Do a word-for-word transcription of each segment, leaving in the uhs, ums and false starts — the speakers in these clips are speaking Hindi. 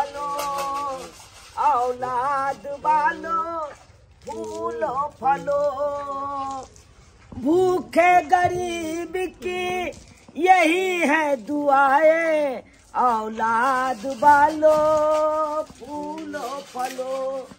फलो औलाद वालो फूलो फलो भूखे गरीब की यही है दुआएं औलाद वालो फूलो फलो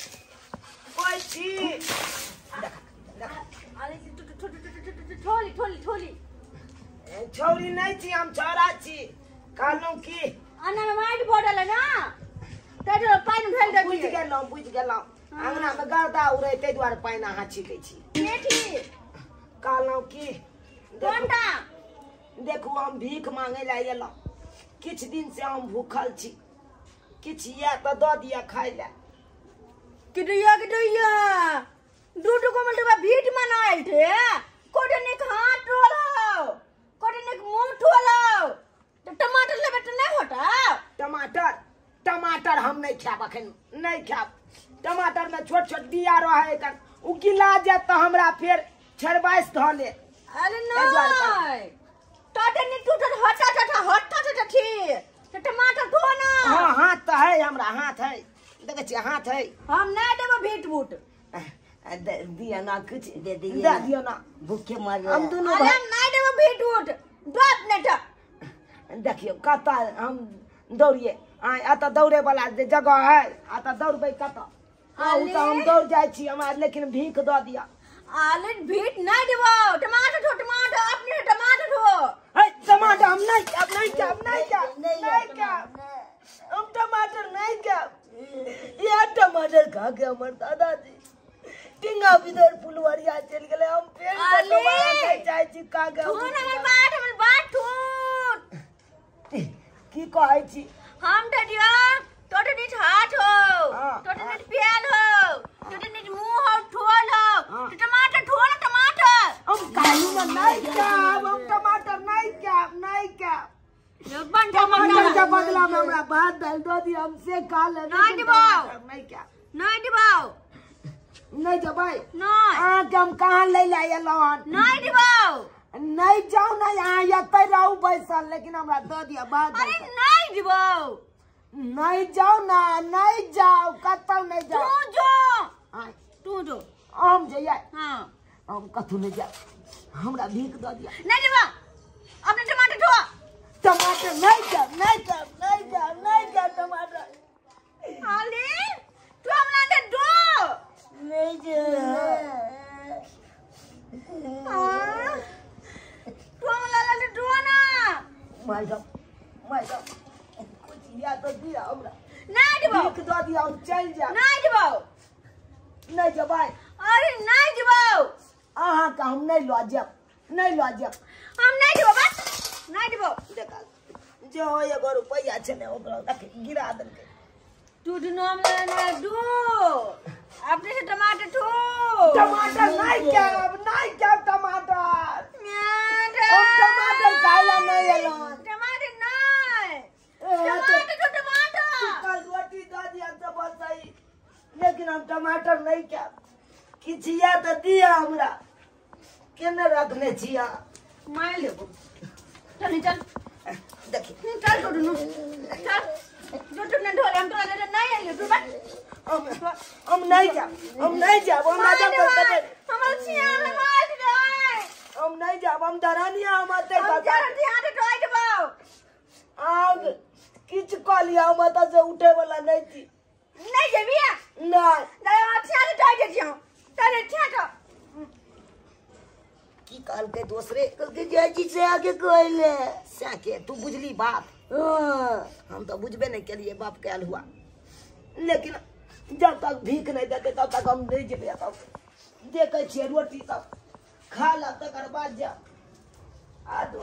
छोरी नहीं थी हम छोरा छी कहलू की अन्ना में माइट बोतल है ना तेरे पानी ढेल दे बुझ गेलौ बुझ गेलौ अंगना में गर्दा उड़े ते द्वारे पानी अहाँ छिकै छी बेटी कहलौ की कोनटा देखू हम भीख मांगे ला एलौ किछ दिन से हम भूखल छी किछ या त द दिया खाइ ला किडिया किडिया दूटू को मतलब भीट मनाइल थे कोडे ने हाथ टोलो कोडे ने मुंह टोलो तो टमाटर लेबे त नहीं होता टमाटर टमाटर हम नहीं खाब अखन नहीं खाब टमाटर में छोट छोट बिया रहे कर उ गिला जाए त हमरा फेर छरबाइस ध ले अरे नहीं टोटे ने टूटल हटा हटा हटा हटा थी तो टमाटर धो ना हां हाथ त है हमरा हाथ है देखे छी हाथ है हम नहीं देबो भीट बूट दिया ना कुछ दे दिए दे दियो ना भूखे मर हम दोनों अरे हम नहीं देबो भीट बूट बात नेटा देखियो कता हम दौड़िए आ आता दौड़े वाला जगह है आता दौड़बे कता आ उ त हम दौड़ जाय छी हमरा लेकिन भीख द दिया आले भीट नहीं देबो टमाटर धो टमाटर अपने टमाटर धो है टमाटर हम नहीं अब नहीं क्या नहीं क्या नहीं क्या हम टमाटर नहीं क्या ये टमाटर खा के हमर दादाजी टिंगा बिदर फुलवरिया चल गेले हम पेड़ पे टमाटर नहीं जाय छी का के तू हमर बात हमर बात ठूट की कहै छी हम डडिया तोटे नीच हाथ हो तोटे नीच प्याज हो तोटे नीच मुंह हो ठोल हो टमाटर ठोल टमाटर हम कालू में नहीं क्या हम टमाटर नहीं क्या नहीं क्या बन टमाटर के बदला में हमरा भात दाल दो दी हमसे खा ले नहीं दिबाओ नहीं क्या नहीं दिबाओ नहीं जबाई नहीं आ हम कहां ले ला एलन नहीं दिबाओ नहीं जाओ ना यहाँ यते रहू बैसल लेकिन हमरा दो दिया भात अरे नहीं दिबाओ नहीं जाओ ना नहीं जाओ कतौ नहीं जाओ तू जो हां तू जो हम जइए हां हम कथु नहीं जाओ हमरा भीख दो दिया नहीं दिबाओ अपने टमाटर धो टमाटर नहीं जा नहीं जा नहीं जा नहीं जा टमाटर आले तू हमला दे दो नहीं जा हां तू हमला ले दो ना माय गॉड माय गॉड कुछ या तो दिया हमरा नहीं दिबाओ भीख दो दिया हम चल जा नहीं दिबाओ नहीं जा भाई अरे नहीं दिबाओ अहाँ का हम नहीं लो जब नहीं लो जब हम नहीं दिबाओ बस नहीं दिबाओ देखा जो एगो रुपया छले ओकरा देख गिरा देलकै तू नाम लेना दो अपने से टमाटर ठो टमाटर नहीं क्या नहीं क्या टमाटर हम टमाटर खाइला नहीं एलन टमाटर नहीं टमाटर तो टमाटर कल रोटी दे दिया तो बस सही लेकिन हम टमाटर नहीं क्या किछिया तो दिया हमरा केने रखने छिया मार लेबो चल चल देखिए चल तो दुनु चल जो तुमने ढोले हम तो ले नहीं आइए तू बस हम हम नहीं जा हम नहीं जा हम ना जा हमारे सियान में मार दे हम नहीं जा हम डरानिया हम आते हम चल ध्यान से टोय दबाओ आग किछ क लिया हम त से उठे वाला नहीं थी नहीं जेबिया नहीं दया अच्छा से टोय दे छियो तने छाटो की काल के दूसरे के जाजी से आगे कहले साके तू बुझली बात हम तो बुझबे नहीं करिए बाप कैल हुआ लेकिन जब तक भीख नहीं देते तब तक हम नहीं जेबे तब देखे छे रोटी सब खा ला तकर बाद जा आ दो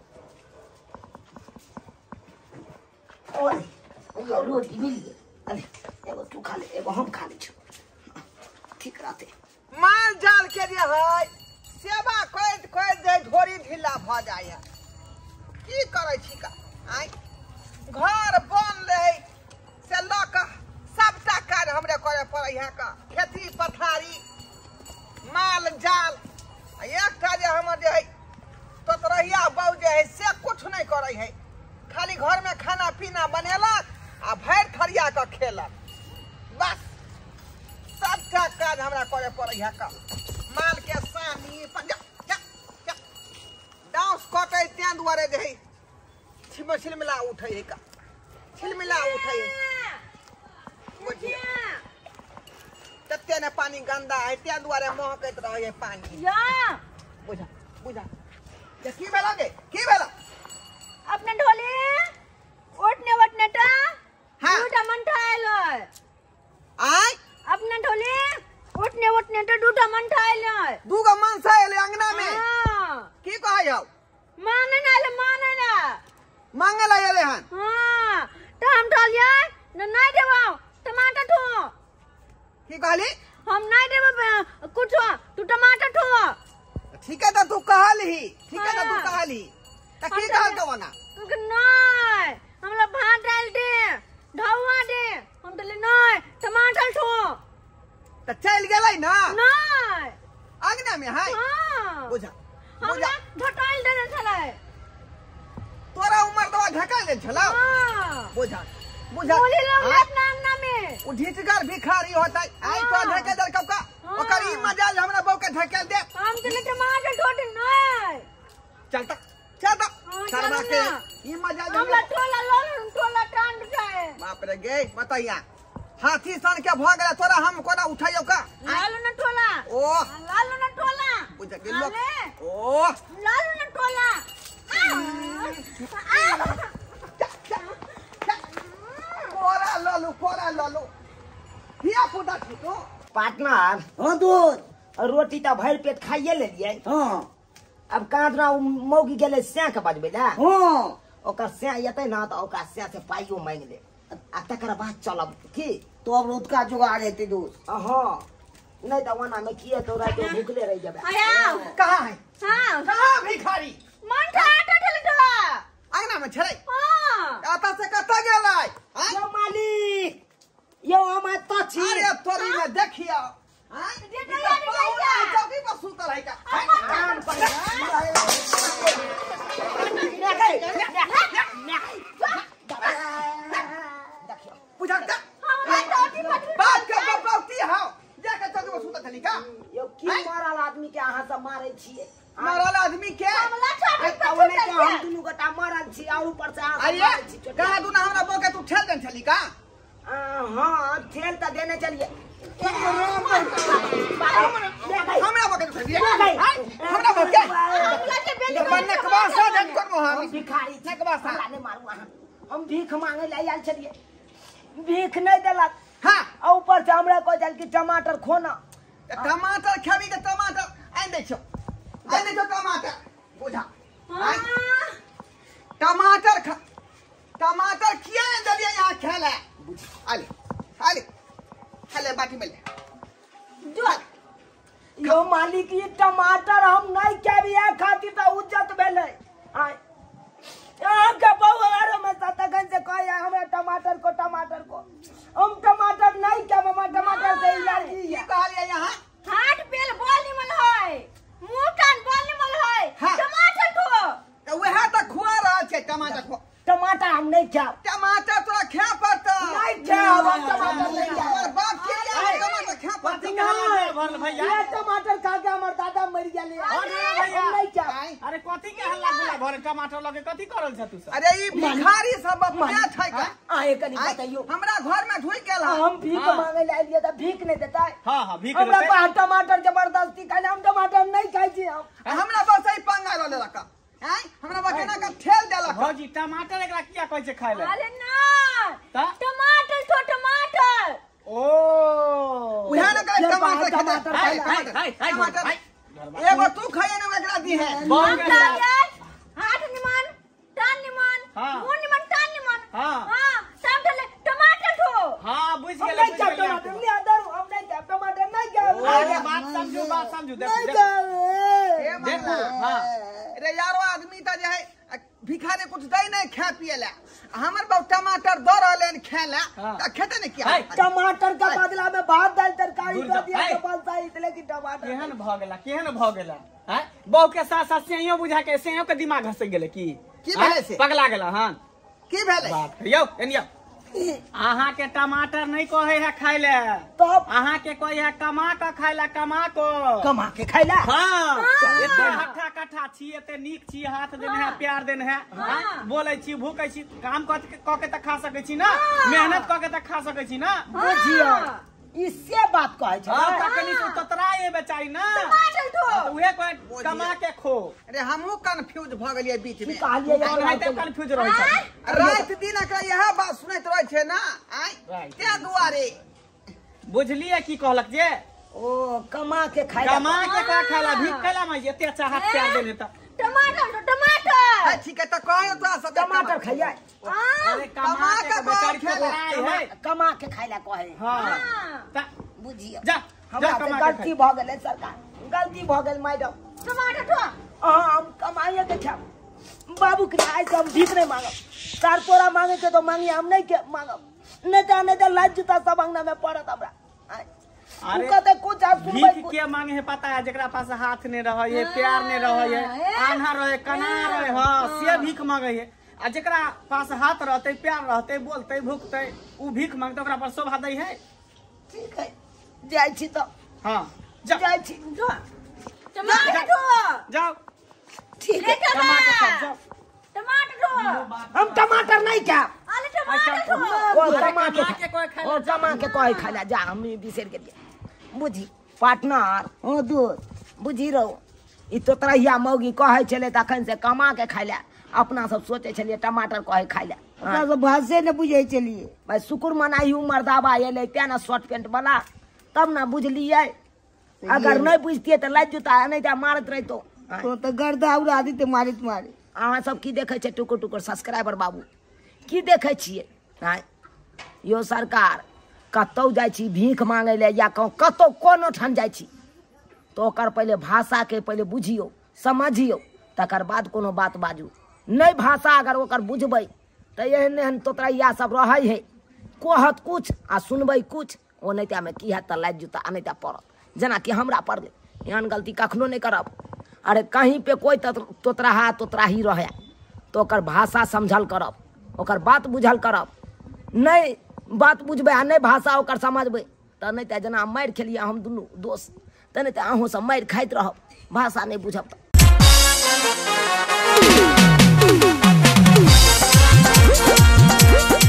ओए ये रोटी मिल गई अरे एगो तू खा ले एगो हम खा ले छु ठीक रहते माल जाल के जे है सेवा करत करत जे ढोरी ढीला भ जाय की करे छी का आई घर बन ले से लक सबटा कार्य हमरे करे पड़े यहाँ का खेती पथारी माल जाल एक कार्य हमर जे है तोतरहिया बाऊ जे है से कुछ नहीं करे है खाली घर में खाना पीना बनेलक आ भर थरिया का खेलक बस सबका काज हमरा करे पड़े है का माल के सानी पंजा डांस कटे त्या दुआरे जे छिम छिलमिला उठै है का छिलमिला उठै बुझिए तत्ते ने पानी गंदा है त्या दुआरे महकैत रहे पानी या बुझा बुझा ये की भेला गे की भेला अपने ढोले ओटने ओटने टा हाँ। दूटा मंठा आइलो आय अपने ढोले ओटने ओटने टा दूटा मंठा आइलो दूगो मनसा एले अंगना में हां की कहै हो माने ना ले माने ना मांगे ला एले हन हां तो हम ढोलिया न नहीं देबो टमाटर ठो की कहली हम नहीं देबो कुछ तू टमाटर ठो ठीक है तो तू कहली ठीक है तो तू हाँ। कहली त की कहल तो ना नहीं हमरा भात डाल दे ढौआ दे हम बोले नहीं टमाटर ठो त चल गेलै ना नहीं अंगना में है हां बुझा हमरा बुझा झटाइल देने छले तोरा उमर तो ढकल दे छला हां बुझा बुझा बोली लोग हाँ? अपना अंगना में उ ढीठगर भिखारी होता है आई तो हाँ। ढके दर कब का हाँ। ओकर ई मजाल हमरा बौ के ढकेल दे हम चले टमाटर ठो दे नहीं चलता चलता हाँ, शर्मा चल के ना। ई मजाल हमरा टोला लोन टोला टांड जाए बाप रे गे बताइया हाथी सन के भ गेला तोरा हम कोना उठाइयो का लालू न टोला ओ लालू न टोला बुझा के लोग लाले। ओ लालू न टोला कोरा ललू कोरा ललू हिया पुदा छी तो पार्टनर हाँ दूध रोटी तो भर पेट खाइए ले लिए हाँ अब कांदरा मौगी गेले स्या के बजबे ला हाँ ओकर स्या येते ना तो ओकर स्या से पाइयो मांग ले आ तकर बाद चलब की तो अब रोटका जुगाड़ हेते दूध हाँ नहीं तो वना में किए तो रात भूखले रह जाबे आया कहां है हां कहां भिखारी मन का आटा ठेले तो अंगना में छलै हां आता से कता गेलै यो मालिक यो हम तो छी अरे तोरी में देखियो हां दे दे या चौकी पर सुतल है का कान पर बुझा का बात के बपौती हो जाके चौकी पर सुतल छली का यो की मारल आदमी के अहाँ सब मारे छिए मरल आदमी के हमला छोड़ के कवने के हम दुनु गोटा मारल छी और ऊपर से अहाँ सब अरे मारे छी कहा तू ना हमरा बो के तू ठेल देन छली का हाँ ठेल तो देने चलिए हमरा बो के तू ठेल हमरा बो के बनने के बाद सा जन कर मोहा हम भिखारी ने के बाद सा हमरा ने मारू अहाँ हम भीख मांगे ले आयल छलिए भीख नहीं देलक हां और ऊपर से हमरा को चल के टमाटर खोना टमाटर खेबी के टमाटर आइ दे छो आइ दे छो टमाटर बुझा टमाटर खा टमाटर किया ने दलिया यहां खेले आले आले खेले बाटी में ले जो यो मालिक ये टमाटर हम नहीं केबिया खाती तो उज्जत भेले हां यहाँ के बहुआरो में सतगन से कहे हमरा टमाटर को टमाटर को हम टमाटर नहीं के ममा टमाटर से एलर्जी की है कहलिए यहां हाथ पेल बोल निमन होय मुंह कान बोल निमन होय हाँ। टमाटर ठो तो वह तो खुआ रहा छे टमाटर को टमाटर हम नहीं खाओ टमाटर तोरा खा पड़ता नहीं खाओ हम टमाटर नहीं और खाओ बाप के लिए टमाटर खा पड़ता भरल भैया ये टमाटर खा के हमर दादा मर गेले हम नहीं खाओ अरे कथी के हल्ला गुल्ला भरे टमाटर लगे कथी करल छ तू सब अरे ई भिखारी सब अपने छै का आए कनी आइ, बताइयो हमरा घर में ढुक गेल है हम भीख हाँ। मांगे ले लिए तो भीख नहीं देता है हां हां भीख हमरा देते को टमाटर जबरदस्ती खाने हम टमाटर नहीं खाई छी हम हमरा बस ही पंगा रोले रखा हैं हमरा बकेना का ठेल देलक भौजी टमाटर एकरा किया कहै छै खाय ले अरे ना ता टमाटर ठो टमाटर ओ उहे न का टमाटर टमाटर टमाटर हाय हाय हाय हाय टमाटर हाय एगो तू खाए न एकरा दी है बहुत हम गंदा। हाथ निमन टान निमन हाँ। मुंह निमन टान निमन हाँ। हां सब ठले टमाटर ठो हां बुझ हम गेल नहीं खाओ टमाटर नहीं अंदर हम नहीं खाओ टमाटर नहीं खाओ अरे बात समझू बात समझू देख नहीं देख खाओ ए देखो, मंगला हाँ। अरे यारो आदमी त जे है भिखारी कुछ दे नहीं खा पिए ला हमर बहु टमाटर दो रहले खाए ला हाँ। त खेते नहीं किया हाय। टमाटर का बदला में भात दाल तरकारी दूर दे जा, दिया हाय। तो बनता है इसलिए कि टमाटर केहन भ गेला केहन भ गेला हैं बहु के साथ साथ सेयो बुझा के सेयो के दिमाग घस गेले की की हैं? भेले से? पगला गेला हां की भेले बात यौ एनिया अहाँ के टमाटर नहीं कहे है खाए ले, तब अहाँ के कोई है कमा के खाए ला, कमा को कमा के खाइला। हाँ एते हट्ठा कट्ठा छी, एते नीक छी, हाथ देने है, प्यार देने है, बोले छी, भूखे छी, काम क के त खा सके छी ना, मेहनत क के त खा सके छी ना। बुझियो इससे बात कहे छ। हां तकनी से ततरा ये बेचारी ना, टमाटर ठो उहे कोई कमा के खो। अरे हमहू कंफ्यूज भ गेलियै बीच में, कहलिए नहीं त कंफ्यूज रह छै। रात दिन के यह बात सुनैत रहे छे ना, आय ते दुआरे बुझलिए की कहलक जे ओ कमा के खाइला। कमा के का खाला, भीख खाला में एते चाहत प्यार देने त टमाटर ठो टमाटर। है ठीक है त कहे तो सब टमाटर खाइया। अरे कमा के बेचारी ततरा है, कमा के खाइला कहे। हां त बुझियो जा हमरा जा से कमा गलती के भ गेलै सरकार, गलती भ गेल मैडम। टमाटर ठो हां हम कमाइए के खाब। बाबू के आज हम भीख नहीं मांगब, चार तोरा मांगे के तो मांगी, हम नहीं के मांगब। नहीं तो नहीं तो लाज जूता सब अंगना में पड़त हमरा। अरे कहते कुछ आप सुनबै भीख के मांगे है पता है, जेकरा पास हाथ ने रहे है, प्यार ने रहे है, आन्हा रहे, कना रहे, हां से भीख मांगे है। आ जेकरा पास हाथ रहते, प्यार रहते, बोलते, भूखते, उ भीख मांगते, ओकरा पर शोभा दै है। ठीक है जाय छी तो। हां जा जाय छी टमाटर ठो जाओ ठीक है। कमा के खा जाओ। टमाटर ठो हम टमाटर नहीं खाब। अरे टमाटर ठो ओ कमा के कमा के कोई खाए ओ कमा के कोई खाइला जा, हम बिसर गेलिए। बुझी पार्टनर ओ दोस्त बुझी रहो, ई तो तरहिया मौगी कहे छले तखन से कमा के खाइला, अपना सब सोचे छलिए टमाटर कहे खाइला। अपना सब भाषे न बुझे चलिए। भाई शुक्र मनाई मर्दाबा एले ते ना शॉर्ट पैंट वाला, तब ना बुझलिए। अगर नहीं बुझतिए तो लाज जूता नहीं तो मारत रही। तो तो तो गर्दा उड़ा दी तो मारित मारे। अहाँ सब की देखे छे टुकुर टुकुर सब्सक्राइबर बाबू, की देखे छिए? आय यो सरकार कतौ जाय छी भीख मांगे ले या कतौ कोनो ठन जाय छी तो ओकर पहले भाषा के पहले बुझियो, समझियो, तकर बाद कोनो बात बाजू। नहीं भाषा अगर ओकर बुझबै तो एहन एहन तोतरैया सब रहे है, कहत कुछ आ सुनबै कुछ। ओ नहीं में की हैत लाज जूता नहीं पड़त, जेना कि हमरा पड़ले। एहन गलती कखनो नहीं करब। अरे कहीं पे कोई तोतराहा तोतराही रहे तो ओकर भाषा समझल करब, ओकर बात बुझल करब। नहीं बात बुझबै आ नहीं भाषा ओकर समझबै तो नहीं तो जना मारि खेलिए हम दुनू दोस्त, तो नहीं तो अहूँ सब मारि खाइत रहब, भाषा नहीं बुझब।